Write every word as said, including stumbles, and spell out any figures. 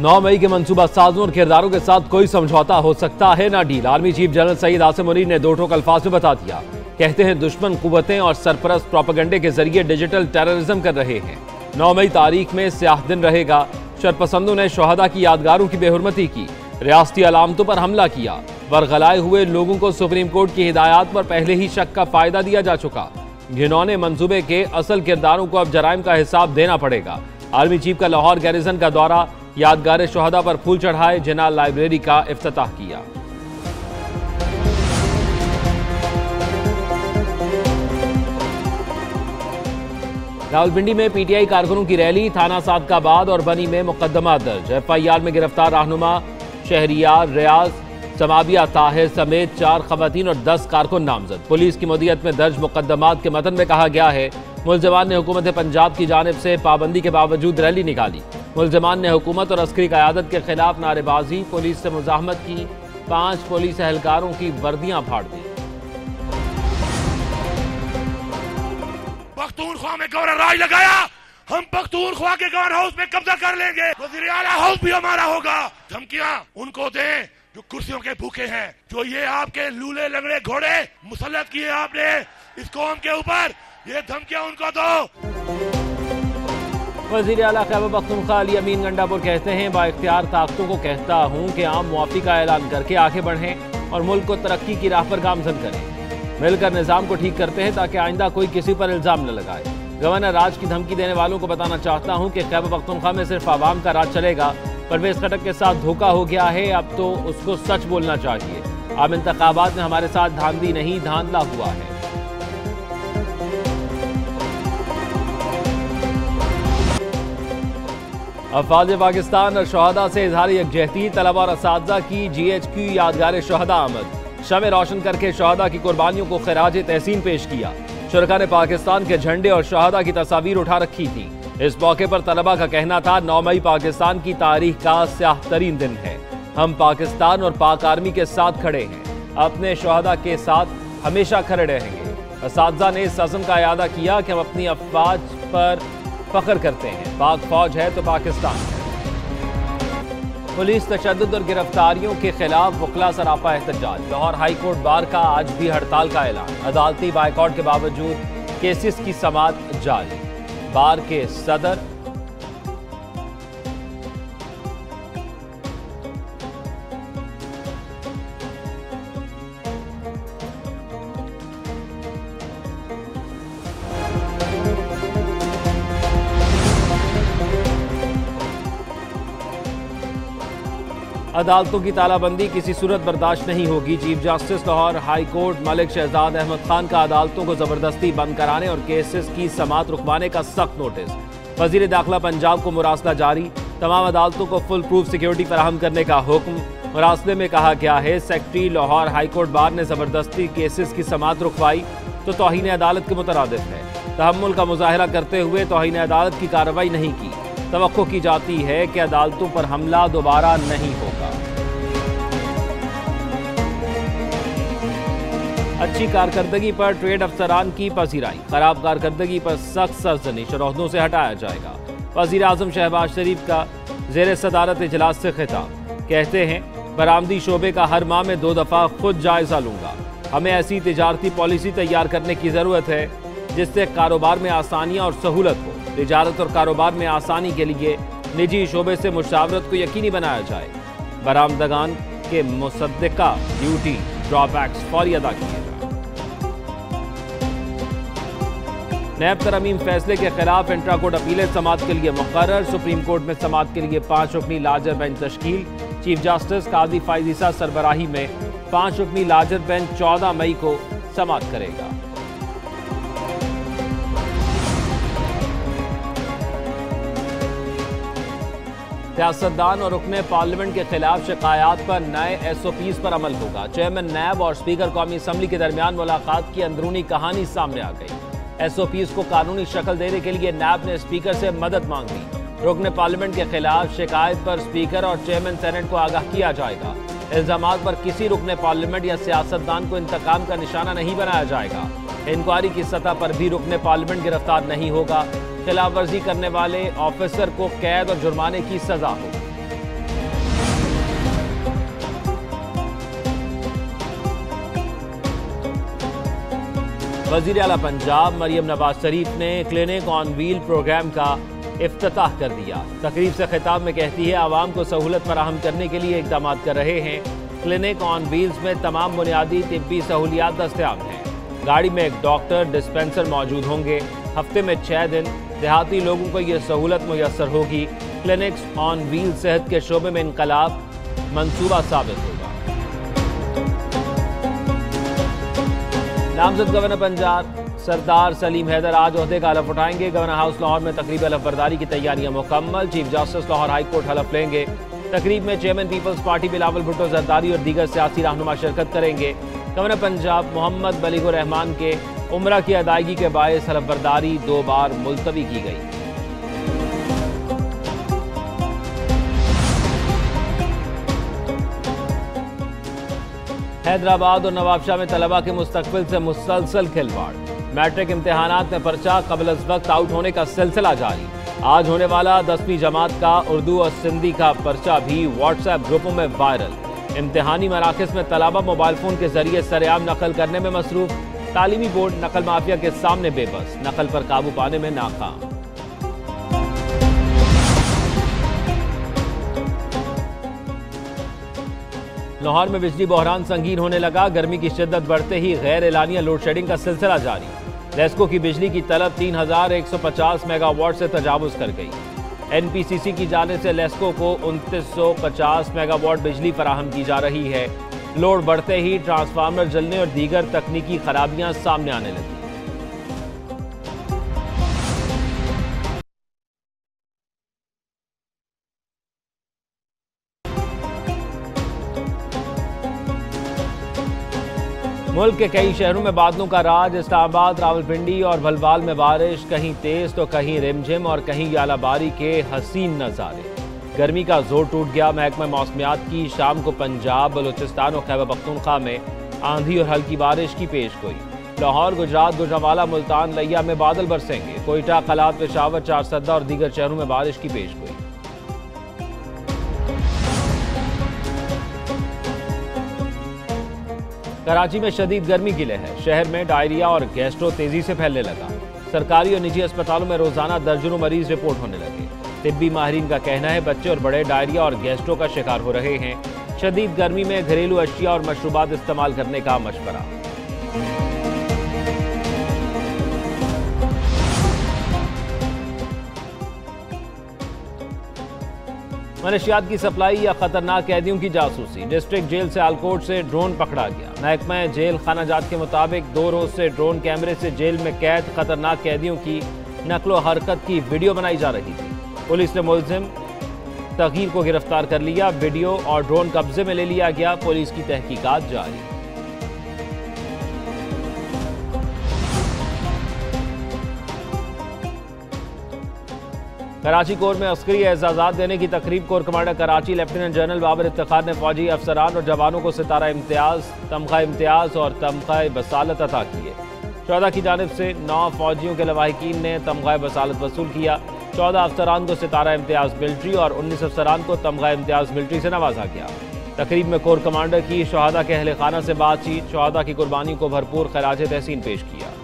नौ मई के मंसूबा साजों और किरदारों के साथ कोई समझौता हो सकता है ना deal. Army chief general Syed Asim Munir ने दो टोक अल्फाज में बता दिया। कहते हैं दुश्मन कुव्वतें और सरपरस्त प्रोपेगेंडे के जरिए डिजिटल टेररिज्म कर रहे हैं। नौ मई तारीख में स्याह दिन रहेगा। शरपसंदों ने शोहदा की यादगारों की बेहुरमती की, रियासती अलामतों पर हमला किया। बरगलाए हुए लोगों को सुप्रीम कोर्ट की हिदायत पर पहले ही शक का फायदा दिया जा चुका। घिनौने मंसूबे के असल किरदारों को अब जराइम का हिसाब देना पड़ेगा। आर्मी चीफ का लाहौर गैरिसन का दौरा, यादगार शोहदा पर फूल चढ़ाए, जिन्ना लाइब्रेरी का इफ्तिताह किया। रावलपिंडी में पीटीआई कारकुनों की रैली, थाना सादकाबाद और बनी में मुकदमा दर्ज। एफआईआर में गिरफ्तार रहनुमा शहरियार रियाज, समाबिया ताहिर समेत चार खवातीन और दस कारकुन नामजद। पुलिस की मदीयत में दर्ज मुकदमात के मतन में कहा गया है मुल्ज़िमान ने हुकूमत पंजाब की जानिब से पाबंदी के बावजूद रैली निकाली। मुल्ज़िमान ने हुकूमत और अस्करी क़यादत के खिलाफ नारेबाजी, पुलिस से मुज़ाहमत की। पांच पुलिस एहलकारों की वर्दियां फाड़ दी। पख्तूनख्वा में गवर्नर राज लगाया, हम पख्तूनख्वा के गवर्नर हाउस में कब्जा कर लेंगे, वज़ीर आला हाउस भी हमारा होगा। धमकियां उनको दें जो कुर्सियों के भूखे हैं, जो ये आपके लूले लंगड़े घोड़े मुसल्लत किए आपने इस कौम के ऊपर, ये धमकियां उनको दो। वज़ीर आला खैबर पख्तूनख्वा अली अमीन गंडापुर कहते हैं बाइख्तियार ताकतों को कहता हूँ कि आम मुआफ़ी का ऐलान करके आगे बढ़ें और मुल्क को तरक्की की राह पर गामजन करें। मिलकर निज़ाम को ठीक करते हैं ताकि आइंदा कोई किसी पर इल्ज़ाम न लगाए। गवर्नर राज की धमकी देने वालों को बताना चाहता हूँ कि खैबर पख्तूनख्वा में सिर्फ आवाम का राज चलेगा। परवेज खटक के साथ धोखा हो गया है, अब तो उसको सच बोलना चाहिए। आम इंतखाबात में हमारे साथ धांधली नहीं धांधला हुआ है। अफवाज पाकिस्तान और शोहदा से इजहार यकजहती, तलबा और असातिज़ा की जी एच क्यू यादगार शोहदा आमद। शमे रोशन करके शोहदा की कुर्बानियों को खिराज तहसीन पेश किया। शुरका ने पाकिस्तान के झंडे और शोहदा की तस्वीर उठा रखी थी। इस मौके पर तलबा का कहना था नौ मई पाकिस्तान की तारीख का स्याह तरीन दिन है। हम पाकिस्तान और पाक आर्मी के साथ खड़े हैं, अपने शोहदा के साथ हमेशा खड़े रहेंगे। असातिज़ा ने इस अज़्म का इयादा किया कि हम अपनी अफवाज पर फख्र करते हैं। पाक फौज है तो पाकिस्तान है। पुलिस तशद्दुद और गिरफ्तारियों के खिलाफ वकला सरापा एहतजाज। लाहौर हाई कोर्ट बार का आज भी हड़ताल का ऐलान। अदालती बायकॉट के बावजूद केसेस की समाअत जारी। बार के सदर अदालतों की तालाबंदी किसी सूरत बर्दाश्त नहीं होगी। Chief justice Lahore high court Malik Shahzad Ahmad Khan का अदालतों को जबरदस्ती बंद कराने और केसेस की समाअत रुकवाने का सख्त नोटिस। वजीर दाखिला पंजाब को मुरासला जारी। तमाम अदालतों को फुल प्रूफ सिक्योरिटी फराहम करने का हुक्म। मुरासले में कहा गया है secretary Lahore high court bar ने जबरदस्ती केसेस की समाअत रुकवाई तो तौहीन अदालत के मुतरादिफ है। तहम्मुल का मुजाहिरा करते हुए तौहीन अदालत की कार्रवाई नहीं की। तवक्को की जाती है कि अदालतों पर हमला दोबारा नहीं होगा। अच्छी कारकर्दगी पर ट्रेड अफसरान की पसीराई। खराब कारकर्दगी पर सख्त सरजनी शरहदों से हटाया जाएगा। वज़ीर आज़म शहबाज शरीफ का ज़ेर सदारत इजलास से खिताब। कहते हैं बरामदी शोबे का हर माह में दो दफ़ा खुद जायजा लूँगा। हमें ऐसी तिजारती पॉलिसी तैयार करने की ज़रूरत है जिससे कारोबार में आसानियाँ और सहूलत हो। तिजारत और कारोबार में आसानी के लिए निजी शोबे से मुशावरत को यकीनी बनाया जाए। बरामदगान के मुसद्दिका ड्यूटी ड्रॉबैक्स फौरी अदा किए जाए। नैब तरमीम फैसले के खिलाफ इंट्रा कोर्ट अपीलें समाअत के लिए मुकर्रर। सुप्रीम कोर्ट में समाअत के लिए पांच रुकनी लार्जर बेंच तश्कील। चीफ जस्टिस काजी फायजीसा सरबराही में पांच रुकनी लार्जर बेंच चौदह मई को समाअत करेगा। सियासतदान और रुकने पार्लियामेंट के खिलाफ शिकायत पर नए एस ओ पीज़ पर अमल होगा। चेयरमैन नैब और स्पीकर कौमी असम्बली के दरमियान मुलाकात की अंदरूनी कहानी सामने आ गई। एस ओ पीज़ को कानूनी शक्ल देने के लिए नैब ने स्पीकर से मदद मांगी। रुकने पार्लियामेंट के खिलाफ शिकायत पर स्पीकर और चेयरमैन सेनेट को आगाह किया जाएगा। इल्जामात पर किसी रुकने पार्लियामेंट या सियासतदान को इंतकाम का निशाना नहीं बनाया जाएगा। इंक्वायरी की सतह पर भी रुकने पार्लियामेंट गिरफ्तार नहीं होगा। खिलाफ वर्जी करने वाले ऑफिसर को कैद और जुर्माने की सजा होगी। वज़ीर आला पंजाब मरियम नवाज शरीफ ने क्लिनिक ऑन व्हील प्रोग्राम का इफ्तिताह कर दिया। तकरीब से खिताब में कहती है, आवाम को सहूलत फराहम करने के लिए इकदाम कर रहे हैं। क्लिनिक ऑन व्हील्स में तमाम बुनियादी तिब्बी सहूलियात दस्तयाब हैं। गाड़ी में एक डॉक्टर, डिस्पेंसर मौजूद होंगे। हफ्ते में छः दिन देहाती लोगों को यह सहूलत मुयसर होगी। क्लिनिक्स ऑन व्हील सेहत के शोबे में इनकलाब मंसूबा साबित होगा। नामजद गवर्नर पंजाब सरदार सलीम हैदर आज ओहदे का हलफ उठाएंगे। गवर्नर हाउस लाहौर में तकरीब हलफ बर्दारी की तैयारियां मुकम्मल। Chief justice Lahore high court हलफ लेंगे। तकरीब में चेयरमैन पीपल्स पार्टी बिलावल भुट्टो जरदारी और दीगर सियासी रहनुमा शिरकत करेंगे। गवर्नर पंजाब मोहम्मद बलीगुर रहमान के उम्रा की अदायगी के बायस हलफ बर्दारी दो बार मुलतवी की गई। हैदराबाद और नवाबशाह में तलबा के मुस्तकबिल से मुसलसल खिलवाड़। मैट्रिक इम्तहानात में पर्चा कबल अज वक्त आउट होने का सिलसिला जारी। आज होने वाला दसवीं जमात का उर्दू और सिंधी का पर्चा भी व्हाट्सएप ग्रुपों में वायरल। इम्तहानी मराकज़ में तलबा मोबाइल फोन के जरिए सरेआम नकल करने में मसरूफ। तालीमी बोर्ड नकल माफिया के सामने बेबस, नकल पर काबू पाने में नाकाम। लाहौर में बिजली बहरान संगीन होने लगा। गर्मी की शिद्दत बढ़ते ही गैर एलानिया लोड शेडिंग का सिलसिला जारी। लेस्को की बिजली की तलब तीन हजार एक सौ पचास मेगावाट से तजावुज कर गई। एन पी सी सी की जानिब से लेस्को को उनतीस सौ पचास मेगावाट बिजली फराहम की जा रही है। लोड बढ़ते ही ट्रांसफार्मर जलने और दीगर तकनीकी खराबियां सामने आने लगी। मुल्क के कई शहरों में बादलों का राज। इस्लामाबाद, रावलपिंडी और भलवाल में बारिश, कहीं तेज तो कहीं रिमझिम और कहीं यालाबारी के हसीन नज़ारे। गर्मी का जोर टूट गया। महकमा मौसमियात की शाम को पंजाब, बलूचिस्तान और खैबर पख्तूनख्वा में आंधी और हल्की बारिश की पेश गोई। लाहौर, गुजरात, गुजरावाला, मुल्तान, लिया में बादल बरसेंगे। कोयटा, कलात, पेशावर, चारसद्दा और दीगर शहरों में बारिश की पेश गोई। कराची में शदीद गर्मी की लहर। शहर में डायरिया और गैस्ट्रो तेजी से फैलने लगा। सरकारी और निजी अस्पतालों में रोजाना दर्जनों मरीज रिपोर्ट होने लगे। तिब्बी माहिरीन का कहना है बच्चे और बड़े डायरिया और गैस्ट्रो का शिकार हो रहे हैं। शदीद गर्मी में घरेलू अशिया और मशरूबात इस्तेमाल करने का मशवरा। मनशियात की सप्लाई या खतरनाक कैदियों की जासूसी। डिस्ट्रिक्ट जेल से आलकोट से ड्रोन पकड़ा गया। महकमा जेल खाना जात के मुताबिक दो रोज से ड्रोन कैमरे से जेल में कैद खतरनाक कैदियों की नकलो हरकत की वीडियो बनाई जा रही थी। पुलिस ने मुलजिम तगीर को गिरफ्तार कर लिया। वीडियो और ड्रोन कब्जे में ले लिया गया। पुलिस की तहकीकात जारी। कराची कोर में अस्करी एजाजात देने की तकरीब। Corps commander Karachi lieutenant general Babar Iftikhar ने फौजी अफसरान और जवानों को सितारा इम्तियाज, तमगा इम्तियाज और तमगा बसालत अता किए। चौदह की जानिब से नौ फौजियों के लवाहिकीन ने तमगा बसालत वसूल किया। चौदह अफसरान को सितारा इम्तियाज मिलिट्री और उन्नीस अफसरान को तमगा इम्तियाज मिलिट्री से नवाजा गया। तकरीब में कोर कमांडर की शहादा के अहले खाना से बातचीत। शहादा की कुर्बानी को भरपूर खराज तहसीन पेश किया।